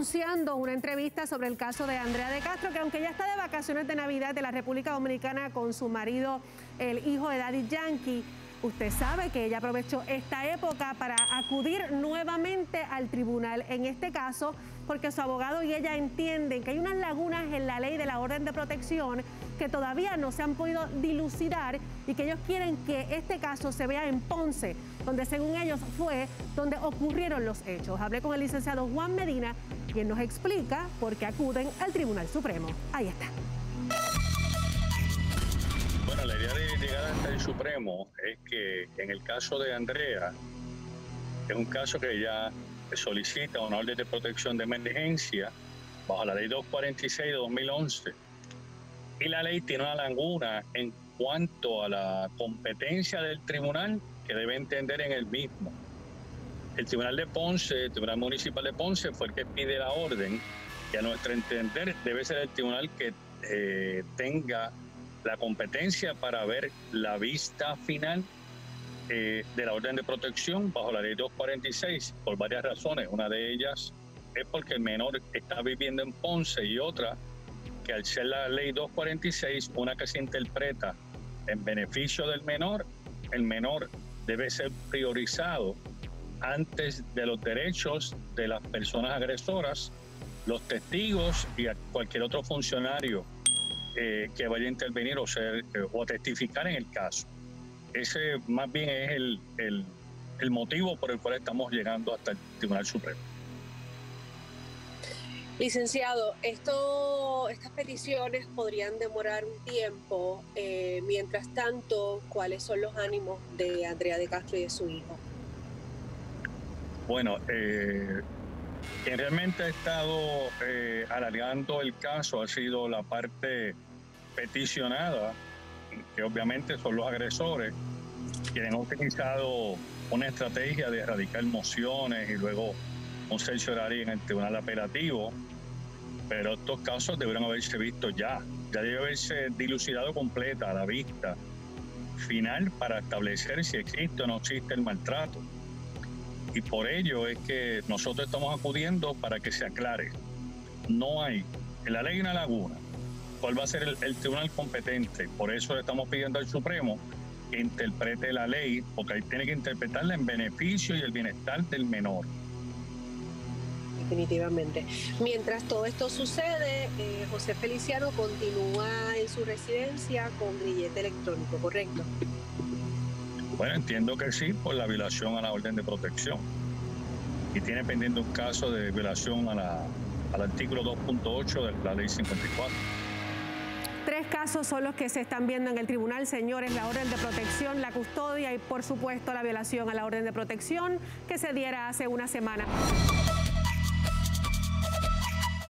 anunciando una entrevista sobre el caso de Andrea de Castro, que aunque ya está de vacaciones de Navidad de la República Dominicana con su marido, el hijo de Daddy Yankee, usted sabe que ella aprovechó esta época para acudir nuevamente al tribunal. En este caso, porque su abogado y ella entienden que hay unas lagunas en la ley de la orden de protección que todavía no se han podido dilucidar y que ellos quieren que este caso se vea en Ponce, donde según ellos fue donde ocurrieron los hechos. Hablé con el licenciado Juan Medina, quien nos explica por qué acuden al Tribunal Supremo. Ahí está. Bueno, la idea de llegar hasta el Supremo es que en el caso de Andrea, es un caso que ya solicita una orden de protección de emergencia bajo la ley 246 de 2011. Y la ley tiene una laguna en cuanto a la competencia del tribunal que debe entender en el mismo. El tribunal de Ponce, el tribunal municipal de Ponce fue el que pide la orden, que a nuestro entender debe ser el tribunal que tenga la competencia para ver la vista final de la orden de protección bajo la ley 246 por varias razones. Una de ellas es porque el menor está viviendo en Ponce y otra que al ser la ley 246 una que se interpreta en beneficio del menor, el menor debe ser priorizado antes de los derechos de las personas agresoras, los testigos y a cualquier otro funcionario que vaya a intervenir o testificar en el caso. Ese más bien es el motivo por el cual estamos llegando hasta el Tribunal Supremo. Licenciado, estas peticiones podrían demorar un tiempo. Mientras tanto, ¿cuáles son los ánimos de Andrea de Castro y de su hijo? Bueno, quien realmente ha estado alargando el caso ha sido la parte peticionada, que obviamente son los agresores, quienes han utilizado una estrategia de erradicar mociones y luego un cerciorario en el tribunal apelativo, pero estos casos deberían haberse visto ya debe haberse dilucidado completa a la vista final para establecer si existe o no existe el maltrato. Y por ello es que nosotros estamos acudiendo para que se aclare. No hay, en la ley hay una laguna. ¿Cuál va a ser el tribunal competente? Por eso le estamos pidiendo al Supremo que interprete la ley, porque ahí tiene que interpretarla en beneficio y el bienestar del menor. Definitivamente. Mientras todo esto sucede, José Feliciano continúa en su residencia con grillete electrónico, ¿correcto? Bueno, entiendo que sí, por la violación a la orden de protección. Y tiene pendiente un caso de violación al artículo 2.8 de la ley 54. 3 casos son los que se están viendo en el tribunal, señores: la orden de protección, la custodia y, por supuesto, la violación a la orden de protección que se diera hace una semana.